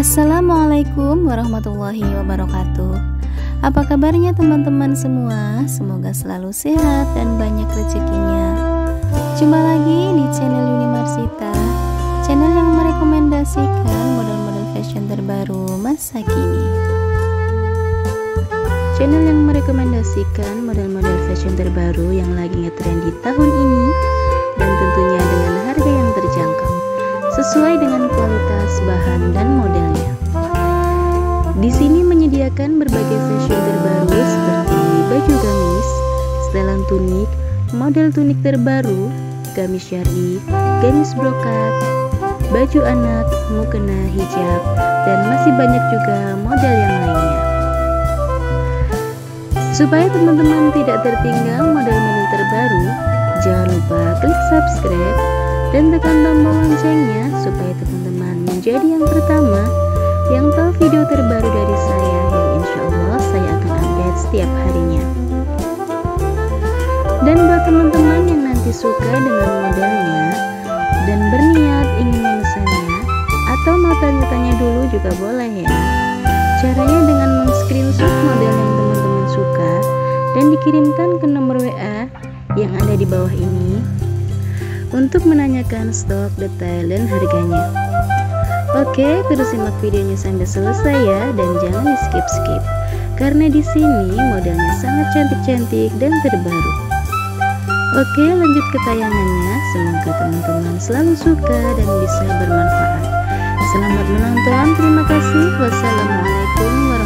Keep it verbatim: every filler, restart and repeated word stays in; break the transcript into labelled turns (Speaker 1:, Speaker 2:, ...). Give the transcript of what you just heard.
Speaker 1: Assalamualaikum warahmatullahi wabarakatuh. Apa kabarnya teman-teman semua? Semoga selalu sehat dan banyak rezekinya. Jumpa lagi di channel Unimarsita, channel yang merekomendasikan model-model fashion terbaru masa kini. Channel yang merekomendasikan model-model fashion terbaru yang lagi ngetren di tahun ini, dan tentunya dengan harga yang terjangkau sesuai dengan kualitas bahan dan modelnya. Di sini menyediakan berbagai fashion terbaru seperti baju gamis, setelan tunik, model tunik terbaru, gamis syari, gamis brokat, baju anak, mukena, hijab, dan masih banyak juga model yang lainnya. Supaya teman-teman tidak tertinggal model-model terbaru, jangan lupa klik subscribe dan tekan tombol loncengnya supaya teman-teman menjadi yang pertama yang tahu video terbaru dari saya, yang insya Allah saya akan update setiap harinya. Dan buat teman-teman yang nanti suka dengan modelnya dan berniat ingin memesannya atau mau tanya-tanya dulu juga boleh ya. Caranya dengan meng-screenshot model yang teman-teman suka dan dikirimkan ke nomor W A yang ada di bawah ini untuk menanyakan stok, detail, dan harganya. Oke, terus simak videonya sampai selesai ya, dan jangan di skip-skip karena di sini modelnya sangat cantik-cantik dan terbaru. Oke, lanjut ke tayangannya. Semoga teman-teman selalu suka dan bisa bermanfaat. Selamat menonton, terima kasih. Wassalamualaikum warahmatullahi wabarakatuh.